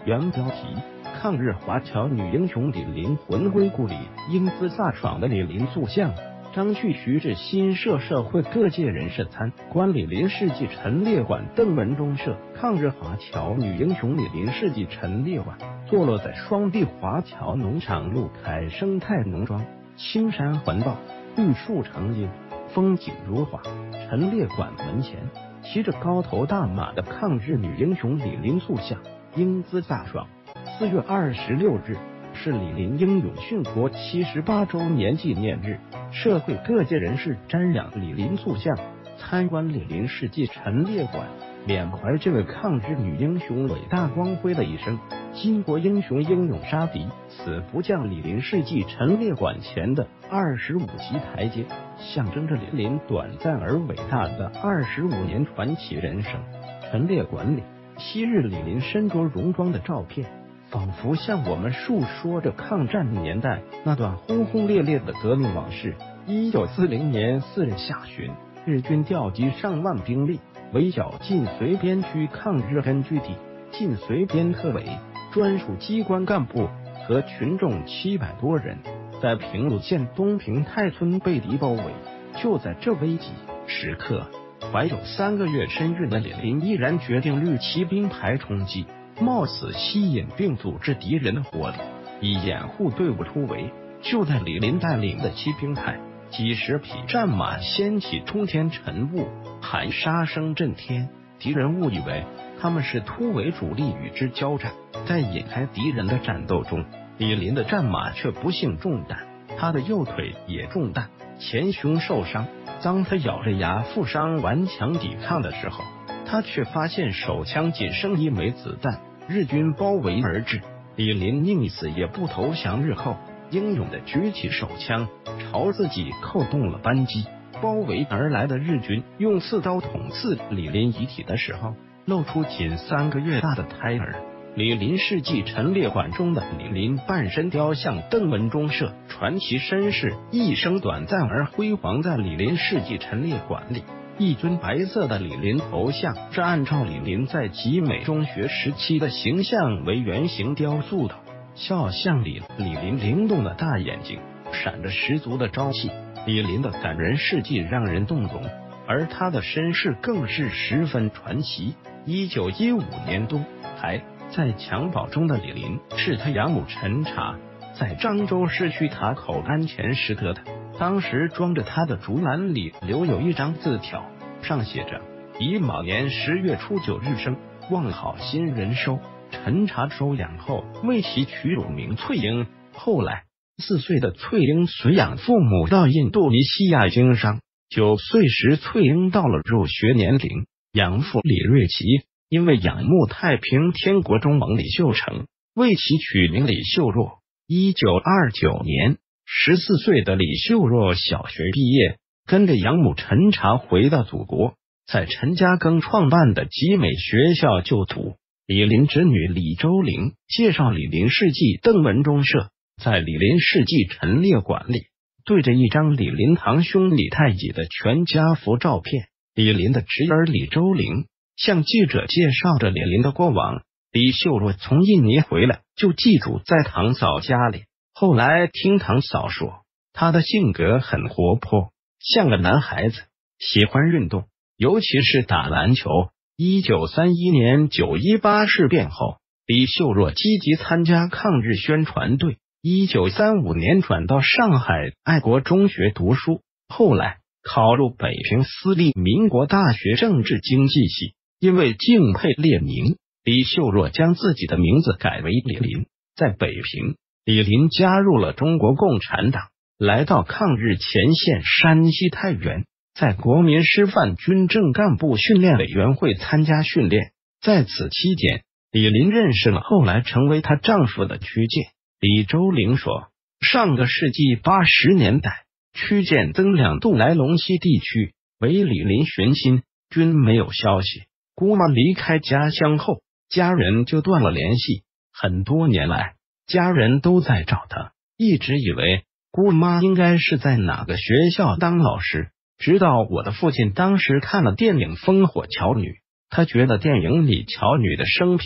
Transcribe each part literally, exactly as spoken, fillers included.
原标题：抗日华侨女英雄李林魂归故里，英姿飒爽的李林塑像。张旭徐志新社社会各界人士参观李林事迹陈列馆。邓文中社抗日华侨女英雄李林事迹陈列馆坐落在双璧华侨农场路凯生态农庄，青山环抱，绿树成荫，风景如画。陈列馆门前骑着高头大马的抗日女英雄李林塑像，英姿飒爽。四月二十六日是李林英勇殉国七十八周年纪念日，社会各界人士瞻仰李林塑像，参观李林事迹陈列馆，缅怀这位抗日女英雄伟大光辉的一生。巾帼英雄英勇杀敌，死不降。李林事迹陈列馆前的二十五级台阶，象征着李林短暂而伟大的二十五年传奇人生。陈列馆里，昔日李林身着戎装的照片，仿佛向我们述说着抗战年代那段轰轰烈烈的革命往事。一九四零年四日下旬，日军调集上万兵力，围剿晋绥边区抗日根据地。晋绥边特委专属机关干部和群众七百多人，在平鲁县东平泰村被敌包围。就在这危急时刻，怀有三个月身孕的李林毅然决定绿骑兵排冲击，冒死吸引并组织敌人的火力，以掩护队伍突围。就在李林带领的骑兵派几十匹战马掀起冲天晨雾，喊杀声震天，敌人误以为他们是突围主力与之交战。在引开敌人的战斗中，李林的战马却不幸中弹，他的右腿也中弹，前胸受伤。当他咬着牙负伤顽强抵抗的时候，他却发现手枪仅剩一枚子弹，日军包围而至。李林宁死也不投降，日后英勇地举起手枪朝自己扣动了扳机。包围而来的日军用刺刀捅刺李林遗体的时候，露出仅三个月大的胎儿。李林事迹陈列馆中的李林半身雕像，邓文中社传奇身世一生短暂而辉煌。在李林事迹陈列馆里，一尊白色的李林头像是按照李林在集美中学时期的形象为原型雕塑的。肖像里李林灵动的大眼睛闪着十足的朝气，李林的感人事迹让人动容，而他的身世更是十分传奇。一九一五年冬，还在襁褓中的李林是他养母陈查在漳州市区塔口安前拾得的。当时装着他的竹篮里留有一张字条，上写着：乙卯年十月初九日生，望好心人收。陈查收养后为其取乳名翠英。后来四岁的翠英随养父母到印度尼西亚经商，九岁时翠英到了入学年龄，养父李瑞奇因为仰慕太平天国忠王李秀成，为其取名李秀若。一九二九年，十四岁的李秀若小学毕业，跟着养母陈查回到祖国，在陈嘉庚创办的集美学校就读。李林侄女李周玲介绍李林事迹邓文中社在李林事迹陈列馆里对着一张李林堂兄李太乙的全家福照片。李林的侄儿李周玲向记者介绍着李林的过往。李秀若从印尼回来就寄住在堂嫂家里，后来听堂嫂说，他的性格很活泼，像个男孩子，喜欢运动，尤其是打篮球。一九三一年九一八事变后，李秀若积极参加抗日宣传队。一九三五年转到上海爱国中学读书，后来考入北平私立民国大学政治经济系。因为敬佩列宁，李秀若将自己的名字改为李林。在北平，李林加入了中国共产党，来到抗日前线山西太原，在国民师范军政干部训练委员会参加训练。在此期间，李林认识了后来成为她丈夫的屈健。李周玲说，上个世纪八十年代，屈健曾两度来龙溪地区为李林寻亲，均没有消息。姑妈离开家乡后，家人就断了联系。很多年来，家人都在找她，一直以为姑妈应该是在哪个学校当老师。直到我的父亲当时看了电影《烽火桥女》，他觉得电影里乔女的生平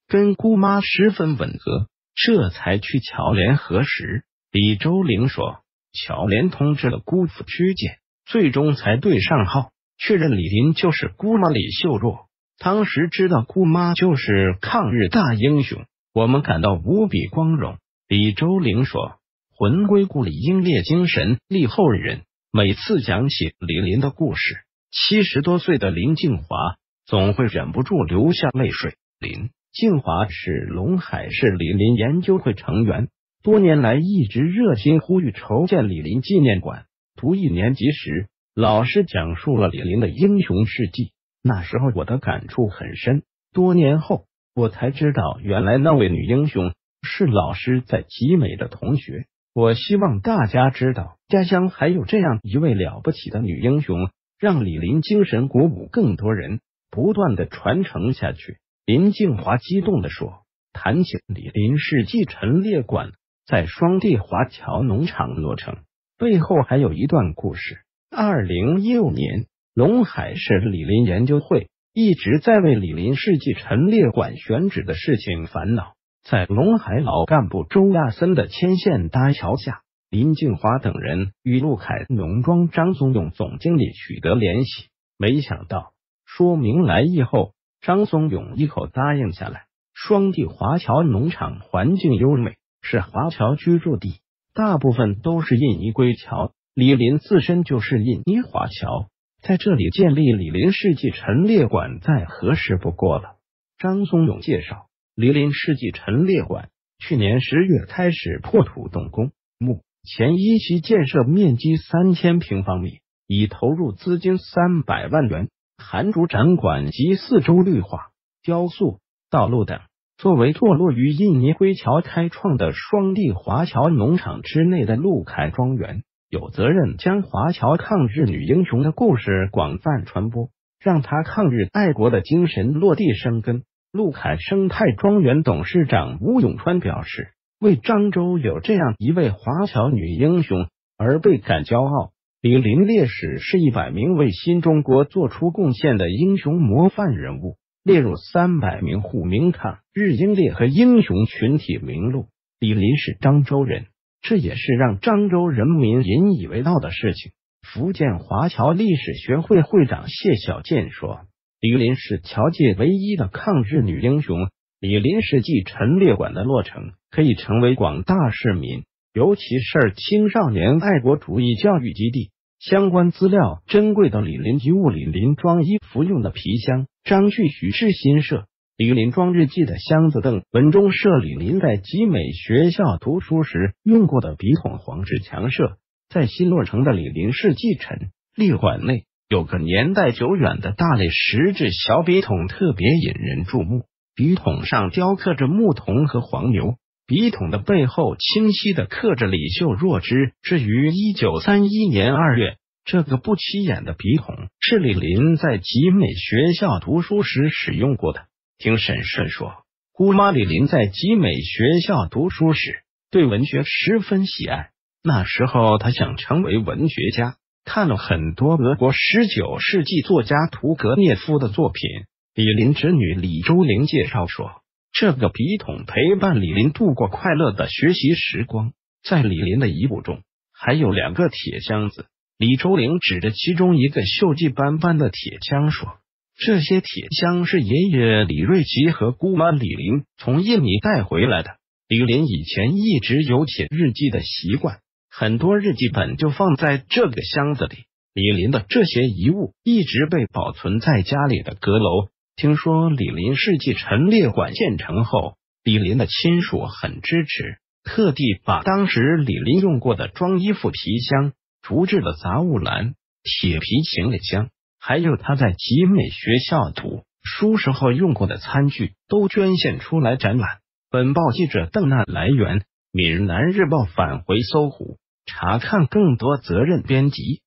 跟姑妈十分吻合，这才去侨联核实。李周玲说，侨联通知了姑父居检，最终才对上号，确认李林就是姑妈李秀若。当时知道姑妈就是抗日大英雄，我们感到无比光荣。李周玲说，魂归故里英烈精神立后人，每次讲起李林的故事，七十多岁的林静华总会忍不住流下泪水。林静华是陇海市李林研究会成员，多年来一直热心呼吁筹建李林纪念馆。读一年级时，老师讲述了李林的英雄事迹，那时候我的感触很深。多年后，我才知道原来那位女英雄是老师在集美的同学。我希望大家知道，家乡还有这样一位了不起的女英雄，让李林精神鼓舞更多人，不断的传承下去。林静华激动地说，谈起李林世纪陈列馆在双地华侨农场落成，背后还有一段故事。二零一六年，陇海市李林研究会一直在为李林世纪陈列馆选址的事情烦恼。在陇海老干部周亚森的牵线搭桥下，林静华等人与陆凯农庄张松勇总经理取得联系，没想到说明来意后，张松勇一口答应下来。双地华侨农场环境优美，是华侨居住地，大部分都是印尼归侨，李林自身就是印尼华侨，在这里建立李林世纪陈列馆再合适不过了。张松勇介绍，李林世纪陈列馆去年十月开始破土动工，目前一期建设面积三千平方米，已投入资金三百万元，含主展馆及四周绿化、雕塑、道路等。作为坐落于印尼归侨开创的双地华侨农场之内的陆凯庄园，有责任将华侨抗日女英雄的故事广泛传播，让她抗日爱国的精神落地生根。陆凯生态庄园董事长吴永川表示，为漳州有这样一位华侨女英雄而倍感骄傲。李林烈士是一百名为新中国做出贡献的英雄模范人物，列入三百名护民抗日英烈和英雄群体名录。李林是漳州人，这也是让漳州人民引以为傲的事情。福建华侨历史学会会长谢小健说，李林是侨界唯一的抗日女英雄。李林世纪陈列馆的落成，可以成为广大市民，尤其是青少年爱国主义教育基地。相关资料：珍贵的李林遗物，李林庄衣服用的皮箱，张旭徐氏新社。李林庄日记的箱子凳，文中设李林在集美学校读书时用过的笔筒，黄纸墙设。在新落成的李林世纪陈列馆内，有个年代久远的大类石质小笔筒，特别引人注目。笔筒上雕刻着牧童和黄牛，笔筒的背后清晰地刻着李秀若之至于一九三一年二月。这个不起眼的笔筒是李林在集美学校读书时使用过的。听沈顺说，姑妈李林在集美学校读书时对文学十分喜爱，那时候他想成为文学家，看了很多俄国十九世纪作家屠格涅夫的作品。李林侄女李周玲介绍说，这个笔筒陪伴李林度过快乐的学习时光。在李林的遗物中还有两个铁箱子，李周玲指着其中一个锈迹斑斑的铁箱说，这些铁箱是爷爷李瑞奇和姑妈李林从印尼带回来的。李林以前一直有写日记的习惯，很多日记本就放在这个箱子里。李林的这些遗物一直被保存在家里的阁楼。听说李林世纪陈列馆建成后，李林的亲属很支持，特地把当时李林用过的装衣服皮箱、竹制的杂物篮、铁皮行李箱，还有他在集美学校读书时候用过的餐具都捐献出来展览。本报记者邓娜来源：闽南日报返回搜狐，查看更多责任编辑。